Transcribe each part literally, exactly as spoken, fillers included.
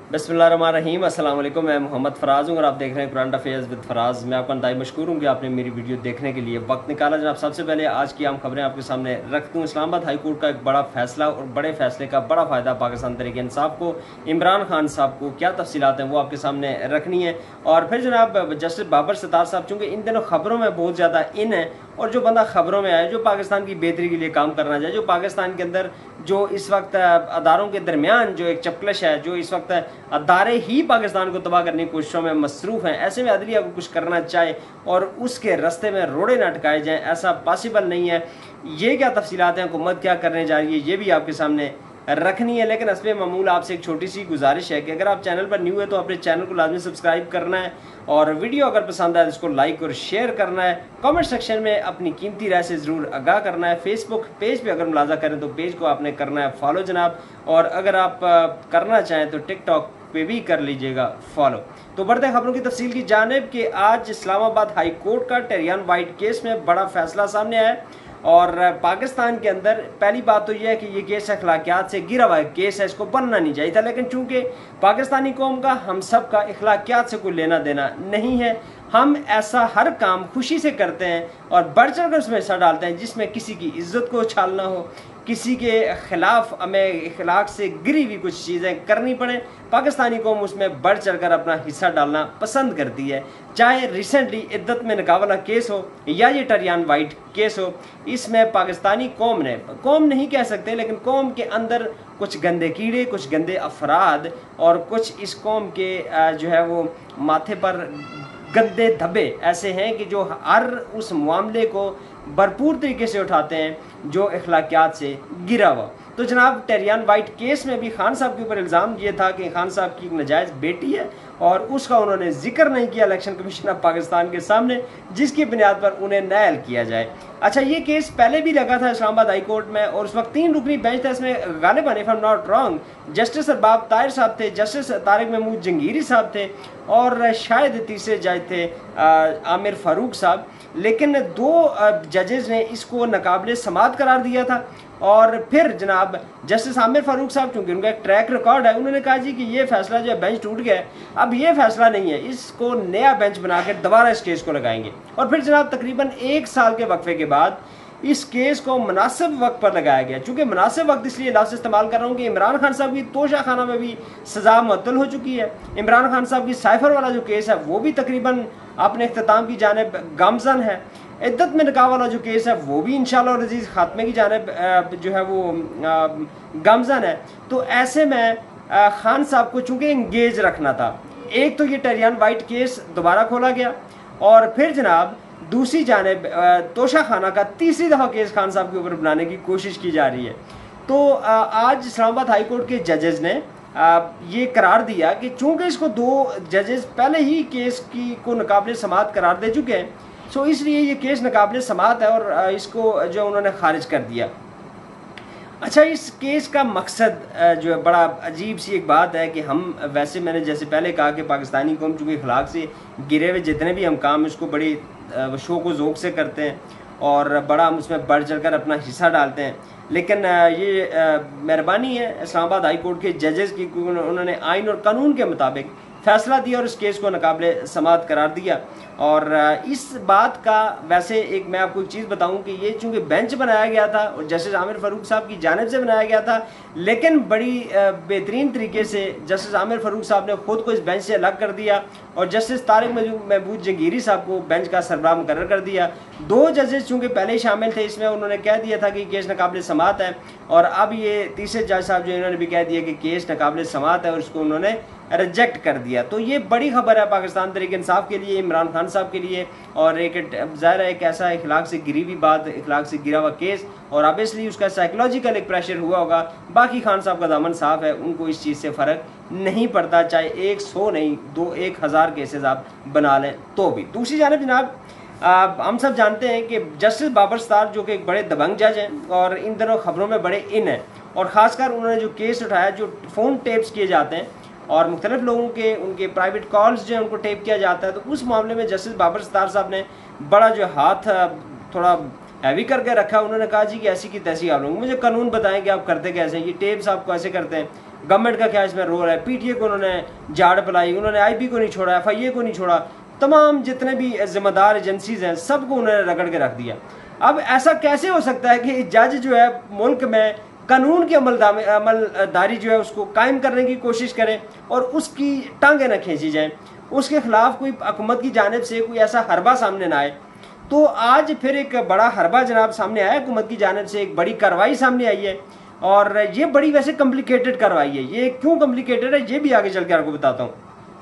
बिस्मिल्लाहिर्रहमानिर्रहीम। अस्सलाम वालेकुम। मैं मोहम्मद फराज हूँ और आप देख रहे हैं करंट अफेयर्स विद फराज। मैं आपका इंतहाई मशकूर हूँ कि आपने मेरी वीडियो देखने के लिए वक्त निकाला। जनाब, सबसे पहले आज की आम खबरें आपके सामने रखता हूँ। इस्लामाबाद हाई कोर्ट का एक बड़ा फैसला और बड़े फैसले का बड़ा फ़ायदा पाकिस्तान तहरीक इंसाफ को, इमरान खान साहब को क्या तफसीलात हैं वो आपके सामने रखनी है। और फिर जनाब जस्टिस बाबर सत्तार साहब, चूँकि इन दिनों खबरों में बहुत ज़्यादा इन है और जो बंदा खबरों में आए, जो पाकिस्तान की बेहतरी के लिए काम करना चाहे, जो पाकिस्तान के अंदर जो इस वक्त अदारों के दरमियान जो एक चपकलश है, जो इस वक्त अदारे ही पाकिस्तान को तबाह करने की कोशिशों में मसरूफ़ हैं, ऐसे में अदलिया को कुछ करना चाहे और उसके रास्ते में रोड़े न अटकाए जाएँ, ऐसा पॉसिबल नहीं है। ये क्या तफसीलात हैं, हुकूमत क्या करने जा रही है, ये भी आपके सामने रखनी है। लेकिन असले मामूल आपसे एक छोटी सी गुजारिश है कि अगर आप चैनल पर न्यू है तो अपने चैनल को लाजमी सब्सक्राइब करना है और वीडियो अगर पसंद आए तो इसको लाइक और शेयर करना है। कमेंट सेक्शन में अपनी कीमती राय से ज़रूर आगाह करना है। फेसबुक पेज पे अगर मुलाजा करें तो पेज को आपने करना है फॉलो जनाब, और अगर आप करना चाहें तो टिकटॉक पे भी कर लीजिएगा फॉलो। तो बढ़ते खबरों की तफसील की जानिब कि आज इस्लामाबाद हाई कोर्ट का टेरियान वाइट केस में बड़ा फैसला सामने आया है। और पाकिस्तान के अंदर पहली बात तो यह है कि ये केस अखलाकियात से गिरा हुआ केस है, इसको बनना नहीं चाहिए था। लेकिन चूंकि पाकिस्तानी कौम का, हम सब का अखलाकियात से कोई लेना देना नहीं है, हम ऐसा हर काम खुशी से करते हैं और बढ़ चढ़ कर उसमें हिस्सा डालते हैं जिसमें किसी की इज्जत को उछालना हो, किसी के खिलाफ हमें इखलाक से गिरी हुई कुछ चीज़ें करनी पड़े। पाकिस्तानी कौम उसमें बढ़ चढ़ कर अपना हिस्सा डालना पसंद करती है। चाहे रिसेंटली इद्दत में निकाह वाला केस हो या ये टेरियान वाइट केस हो, इसमें पाकिस्तानी कौम ने, कौम नहीं कह सकते लेकिन कौम के अंदर कुछ गंदे कीड़े, कुछ गंदे अफराद और कुछ इस कौम के जो है वो माथे पर गंदे धब्बे ऐसे हैं कि जो हर उस मामले को भरपूर तरीके से उठाते हैं जो अखलाकियात से गिरा हुआ। तो जनाब टेरियान वाइट केस में भी खान साहब के ऊपर इल्ज़ाम ये था कि खान साहब की एक नाजायज़ बेटी है और उसका उन्होंने जिक्र नहीं किया इलेक्शन कमीशन ऑफ पाकिस्तान के सामने, जिसकी बुनियाद पर उन्हें नायल किया जाए। अच्छा, ये केस पहले भी लगा था इस्लामाबाद हाई कोर्ट में और उस वक्त तीन रुकनी बेंच था। इसमें गालिबन if I am not wrong justice Arbab Tahir साहब थे, जस्टिस तारिक महमूद जंगीरी साहब थे और शायद तीसरे जज थे आमिर फारूक साहब। लेकिन दो जजेस ने इसको नाकाबिले समाअत करार दिया था और फिर जनाब जस्टिस आमिर फारूक साहब, चूंकि उनका एक ट्रैक रिकॉर्ड है, उन्होंने कहा जी कि ये फैसला जो है बेंच टूट गया है, अब ये फैसला नहीं है, इसको नया बेंच बनाकर दोबारा इस केस को लगाएंगे। और फिर जनाब तकरीबन एक साल के वक्फे के बाद इस केस को मुनासिब वक्त पर लगाया गया। चूंकि मुनासिब वक्त इसलिए लफ्ज़ इस्तेमाल कर रहा हूँ कि इमरान खान साहब की तोशा खाना में भी सज़ा मुअत्तल हो चुकी है। इमरान खान साहब की साइफर वाला जो केस है वो भी तकरीबन अपने इख्तिताम की जानिब गामजन है। इद्दत में निकाह वाला जो केस है वो भी इंशाअल्लाह अज़ीज़ खात्मे की जानिब जो है वो गामजन है। तो ऐसे में खान साहब को चूँकि इंगेज रखना था, एक तो ये टेरियान वाइट केस दोबारा खोला गया और फिर जनाब दूसरी जानिब तोशा खाना का तीसरी दफ़ा केस खान साहब के ऊपर बनाने की कोशिश की जा रही है। तो आज इस्लामाबाद हाई कोर्ट के जजेस ने ये करार दिया कि चूँकि इसको दो जजेस पहले ही केस की को नाकाबिले समाअत करार दे चुके हैं, सो इसलिए ये केस नाकाबिले समाअत है और इसको जो उन्होंने खारिज कर दिया। अच्छा, इस केस का मकसद जो है बड़ा अजीब सी एक बात है कि हम वैसे मैंने जैसे पहले कहा कि पाकिस्तानी कौम चूँकि अखलाक से गिरे हुए जितने भी हम काम उसको बड़ी शौक़ व ज़ौक़ से करते हैं और बड़ा हम उसमें बढ़ चढ़ कर अपना हिस्सा डालते हैं। लेकिन ये मेहरबानी है इस्लामाबाद हाई कोर्ट के जजेस की, उन्होंने आइन और कानून के मुताबिक फैसला दिया और इस केस को नाकाबिले समाअत करार दिया। और इस बात का वैसे एक मैं आपको एक चीज़ बताऊं कि ये चूँकि बेंच बनाया गया था और जस्टिस आमिर फारूक साहब की जानिब से बनाया गया था, लेकिन बड़ी बेहतरीन तरीके से जस्टिस आमिर फारूक साहब ने खुद को इस बेंच से अलग कर दिया और जस्टिस तारिक महमूद जंगीरी साहब को बेंच का सरबराह मुकर्रर कर दिया। दो जजेस चूँकि पहले ही शामिल थे इसमें, उन्होंने कह दिया था कि केस नाकाबिले समाअत है और अब ये तीसरे जज साहब जो इन्होंने भी कह दिया कि केस नाकाबिले समाअत है और इसको उन्होंने रिजेक्ट कर दिया। तो ये बड़ी खबर है पाकिस्तान तहरीक इंसाफ के लिए, इमरान खान साहब के लिए और एक ज़ाहिर है एक ऐसा इखलाक से गिरी हुई बात, इखलाक से गिरा हुआ केस और ऑब्वियसली उसका साइकोलॉजिकल एक प्रेशर हुआ होगा। बाकी खान साहब का दामन साफ है, उनको इस चीज़ से फ़र्क नहीं पड़ता, चाहे एक सौ नहीं दो एक हज़ार केसेस आप बना लें तो भी। दूसरी जानिब जनाब आ, हम सब जानते हैं कि जस्टिस बाबर सत्तार जो कि एक बड़े दबंग जज हैं और इन दिनों खबरों में बड़े इन हैं और ख़ासकर उन्होंने जो केस उठाया, जो फ़ोन टेप्स किए जाते हैं और मुख्तलिफ लोगों के उनके प्राइवेट कॉल्स जो है उनको टेप किया जाता है, तो उस मामले में जस्टिस बाबर सत्तार साहब ने बड़ा जो हाथ थोड़ा हैवी करके रखा। उन्होंने कहा जी कि ऐसी की तैसी आप लोग मुझे कानून बताएं कि आप करते कैसे हैं, ये टेप्स आपको ऐसे करते हैं। गवर्नमेंट का क्या इसमें रोल है, पीटीए को उन्होंने झाड़ पिलाई, उन्होंने आईबी को नहीं छोड़ा, एफआईए को नहीं छोड़ा, तमाम जितने भी जिम्मेदार एजेंसीज हैं सबको उन्होंने रगड़ के रख दिया। अब ऐसा कैसे हो सकता है कि जज जो है मुल्क में कानून की अमलदारी जो है उसको कायम करने की कोशिश करें और उसकी टांगें न खींची जाएं, उसके खिलाफ कोई हुकूमत की जानिब से कोई ऐसा हरबा सामने ना आए। तो आज फिर एक बड़ा हरबा जनाब सामने आया, हुकूमत की जानिब से एक बड़ी कार्रवाई सामने आई है और ये बड़ी वैसे कॉम्प्लिकेटेड कार्रवाई है। ये क्यों कॉम्प्लिकेटेड है ये भी आगे चल के आपको बताता हूँ।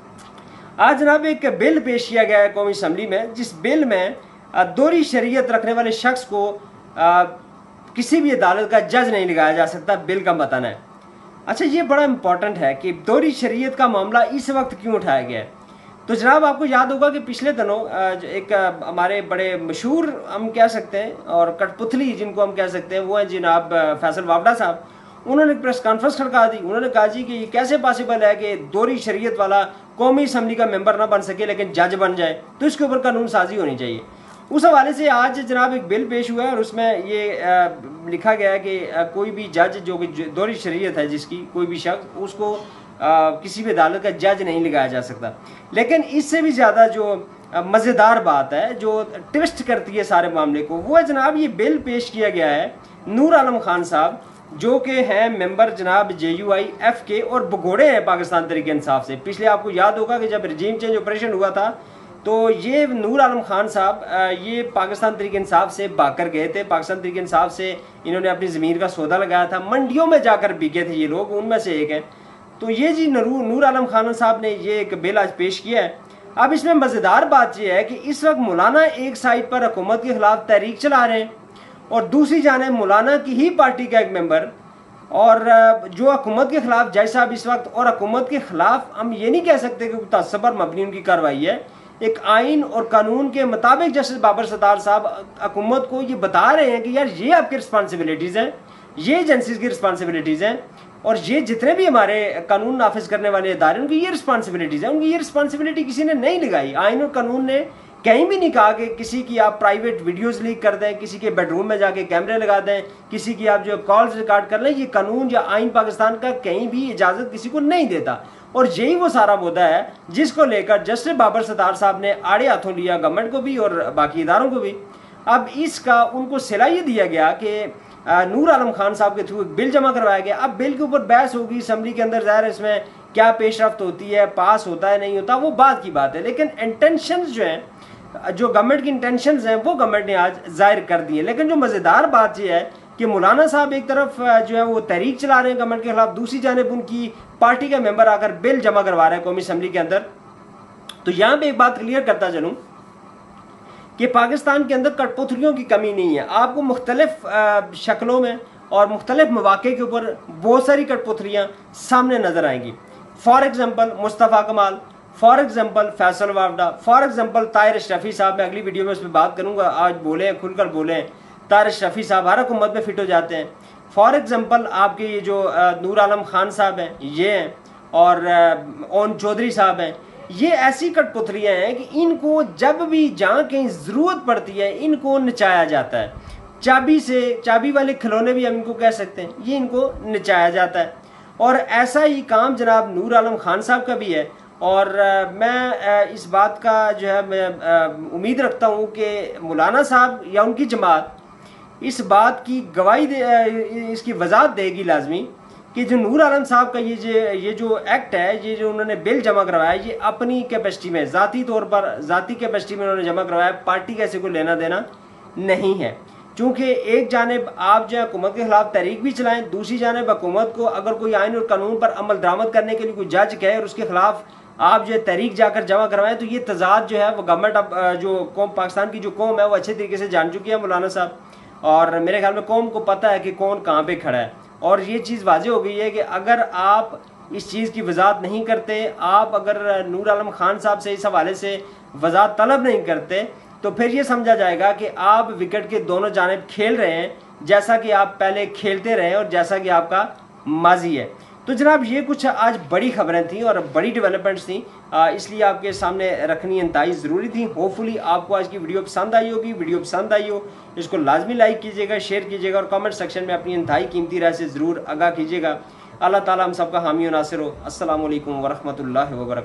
आज जनाब एक बिल पेश किया गया है कौमी असम्बली में, जिस बिल में दोहरी शरीयत रखने वाले शख्स को आ, किसी भी अदालत का जज नहीं लगाया जा सकता, बिल का मतन है। अच्छा, ये बड़ा इंपॉर्टेंट है कि दोहरी शरीयत का मामला इस वक्त क्यों उठाया गया है। तो जनाब आपको याद होगा कि पिछले दिनों एक हमारे बड़े मशहूर हम कह सकते हैं और कठपुतली जिनको हम कह सकते हैं वो हैं जनाब फैसल वावड़ा साहब। उन्होंने प्रेस कॉन्फ्रेंस खड़का दी। उन्होंने कहा जी कि ये कैसे पॉसिबल है कि दोहरी शरीयत वाला कौमी असम्बली का मेंबर ना बन सके लेकिन जज बन जाए, तो इसके ऊपर कानून साजी होनी चाहिए। उस हवाले से आज जनाब एक बिल पेश हुआ है और उसमें ये आ, लिखा गया है कि आ, कोई भी जज जो कि दोहरी शरीयत है जिसकी, कोई भी शख्स उसको आ, किसी भी अदालत का जज नहीं लगाया जा सकता। लेकिन इससे भी ज़्यादा जो मज़ेदार बात है, जो ट्विस्ट करती है सारे मामले को, वो है जनाब ये बिल पेश किया गया है नूर आलम खान साहब जो कि हैं मेंबर जनाब जे यू आई एफ के और भगोड़े हैं पाकिस्तान तहरीक इंसाफ से। पिछले आपको याद होगा कि जब रजीम चेंज ऑपरेशन हुआ था तो ये नूर आलम खान साहब ये पाकिस्तान तहरीक इंसाफ से भागकर गए थे। पाकिस्तान तहरीक इंसाफ से इन्होंने अपनी ज़मीन का सौदा लगाया था, मंडियों में जाकर बिके थे ये लोग, उनमें से एक हैं। तो ये जी नूर आलम खान साहब ने ये एक बिल आज पेश किया है। अब इसमें मज़ेदार बात यह है कि इस वक्त मौलाना एक साइड पर हुकूमत के खिलाफ तहरीक चला रहे हैं और दूसरी जानिब मौलाना की ही पार्टी का एक मेंबर और जो हुकूमत के खिलाफ जज साहब इस वक्त, और हुकूमत के खिलाफ हम ये नहीं कह सकते कि तअस्सुब पर मबनी उनकी कार्रवाई है, एक आइन और कानून के मुताबिक जस्टिस बाबर सत्तार साहब हुकूमत को ये बता रहे हैं कि यार ये आपकी रिस्पॉन्सिबिलिटीज़ हैं, ये एजेंसीज की रिस्पॉन्सिबिलिटीज़ हैं और ये जितने भी हमारे कानून नाफिज करने वाले इदारे उनकी ये रिस्पॉन्सिबिलिटीज़ हैं। उनकी ये रिस्पॉन्सिबिलिटी किसी ने नहीं लगाई। आइन और कानून ने कहीं भी नहीं कहा कि किसी की आप प्राइवेट वीडियोस लीक कर दें, किसी के बेडरूम में जाके कैमरे लगा दें, किसी की आप जो कॉल्स रिकॉर्ड कर लें। ये कानून या आइन पाकिस्तान का कहीं भी इजाज़त किसी को नहीं देता और यही वो सारा मुद्दा है जिसको लेकर जस्टिस बाबर सत्तार साहब ने आड़े हाथों लिया गवर्नमेंट को भी और बाकी इदारों को भी। अब इसका उनको सिला ये दिया गया कि नूर आलम खान साहब के थ्रू एक बिल जमा करवाया गया। अब बिल के ऊपर बहस होगी असम्बली के अंदर, ज़ाहिर इसमें क्या पेशरफ्त होती है, पास होता है नहीं होता, वो बात की बात है। लेकिन इंटेंशंस जो हैं, जो गवर्नमेंट की इंटेंशंस हैं वो गवर्नमेंट ने आज जाहिर कर दी है। लेकिन जो मज़ेदार बात यह है कि मौलाना साहब एक तरफ जो है वो तहरीक चला रहे हैं गवर्नमेंट के खिलाफ, दूसरी जानिब उनकी पार्टी का मेंबर आकर बिल जमा करवा रहे हैं कौमी असम्बली के अंदर। तो यहाँ पे एक बात क्लियर करता चलूँ कि पाकिस्तान के अंदर कठपुतलियों की कमी नहीं है। आपको मुख्तलिफ शक्लों में और मुख्तलिफ मौके के ऊपर बहुत सारी कठपुतलियाँ सामने नजर आएंगी। For example Mustafa Kamal, for example Faisal Vawda, for example Tahir Ashrafi साहब। मैं अगली वीडियो में उस पर बात करूँगा, आज बोले हैं, खुलकर बोले हैं। ताहिर अशरफी साहब हर हुकूमत में फिट हो जाते हैं। फॉर एग्जाम्पल आपके ये जो नूर आलम खान साहब हैं ये हैं और ओन चौधरी साहब हैं। ये ऐसी कठपुतलियाँ हैं कि इनको जब भी जहाँ कहीं ज़रूरत पड़ती है इनको नचाया जाता है। चाबी से, चाबी वाले खिलौने भी हम इनको कह सकते हैं, ये इनको नचाया जाता है। और ऐसा ही काम जनाब नूर आलम खान साहब का भी है। और आ, मैं आ, इस बात का जो है मैं उम्मीद रखता हूँ कि मौलाना साहब या उनकी जमात इस बात की गवाही दे, आ, इसकी वजाहत देगी लाजमी कि जो नूर आलम साहब का ये जो ये जो एक्ट है, ये जो उन्होंने बिल जमा करवाया, ये अपनी कैपेसिटी में, ज़ाती तौर पर ज़ाती कैपेसिटी में उन्होंने जमा करवाया, पार्टी का ऐसे को लेना देना नहीं है। चूँकि एक जानिब आप जो है हुकूमत के खिलाफ तहरीक भी चलाएं, दूसरी जानिब हुकूमत को अगर कोई आइन और कानून पर अमल दरामद करने के लिए कोई जज कहे और उसके खिलाफ आप जो है तहरीक जाकर जमा करवाएं, तो ये तजाद जो है वो गवर्नमेंट अब जो कौम, पाकिस्तान की जो कौम है वो अच्छे तरीके से जान चुकी है मौलाना साहब। और मेरे ख्याल में कौम को पता है कि कौन कहाँ पे खड़ा है और ये चीज़ वाज़ेह हो गई है कि अगर आप इस चीज़ की वजाहत नहीं करते, आप अगर नूर आलम खान साहब से इस हवाले से वजाहत तलब नहीं करते, तो फिर ये समझा जाएगा कि आप विकेट के दोनों जानिब खेल रहे हैं जैसा कि आप पहले खेलते रहे और जैसा कि आपका माजी है। तो जनाब ये कुछ आज बड़ी खबरें थी और बड़ी डेवलपमेंट्स थी, इसलिए आपके सामने रखनी इंतहाई ज़रूरी थी। होपफुली आपको आज की वीडियो पसंद आई होगी। वीडियो पसंद आई हो इसको लाजमी लाइक कीजिएगा, शेयर कीजिएगा और कमेंट सेक्शन में अपनी इंतहाई कीमती राय से ज़रूर आगाह कीजिएगा। अल्लाह ताला हम सबका हामी और नासिर हो। अस्सलामु अलैकुम वरहमतुल्लाहि वबरकातुहू।